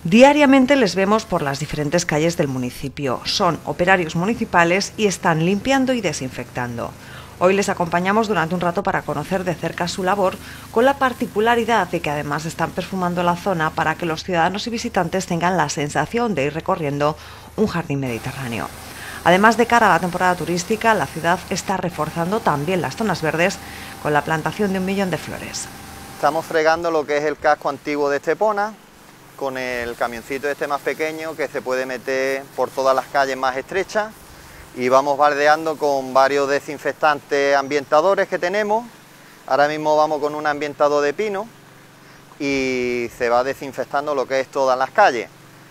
Diariamente les vemos por las diferentes calles del municipio. Son operarios municipales y están limpiando y desinfectando. Hoy les acompañamos durante un rato para conocer de cerca su labor, con la particularidad de que además están perfumando la zona para que los ciudadanos y visitantes tengan la sensación de ir recorriendo un jardín mediterráneo. Además, de cara a la temporada turística, la ciudad está reforzando también las zonas verdes con la plantación de 1 millón de flores. Estamos fregando lo que es el casco antiguo de Estepona, con el camioncito este más pequeño que se puede meter por todas las calles más estrechas, y vamos bardeando con varios desinfectantes ambientadores que tenemos. Ahora mismo vamos con un ambientador de pino y se va desinfectando lo que es todas las calles.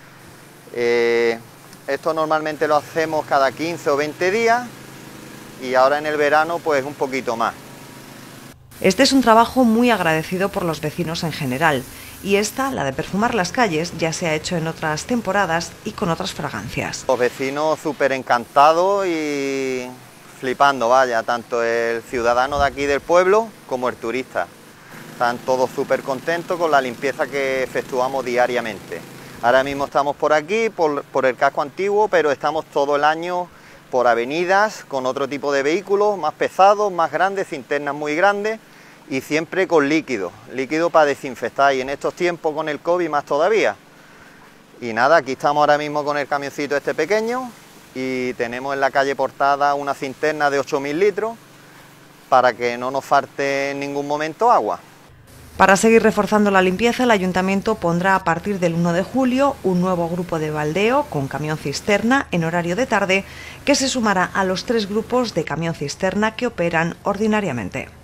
Esto normalmente lo hacemos cada 15 o 20 días y ahora en el verano pues un poquito más. Este es un trabajo muy agradecido por los vecinos en general, y esta, la de perfumar las calles, ya se ha hecho en otras temporadas y con otras fragancias. Los vecinos súper encantados y flipando, vaya, tanto el ciudadano de aquí del pueblo como el turista. Están todos súper contentos con la limpieza que efectuamos diariamente. Ahora mismo estamos por aquí, por el casco antiguo, pero estamos todo el año por avenidas con otro tipo de vehículos, más pesados, más grandes, cinternas muy grandes, y siempre con líquido para desinfectar, y en estos tiempos con el COVID más todavía. Y nada, aquí estamos ahora mismo con el camioncito este pequeño y tenemos en la calle Portada una cinterna de 8.000 litros para que no nos falte en ningún momento agua. Para seguir reforzando la limpieza, el Ayuntamiento pondrá a partir del 1 de julio un nuevo grupo de baldeo con camión cisterna en horario de tarde, que se sumará a los 3 grupos de camión cisterna que operan ordinariamente.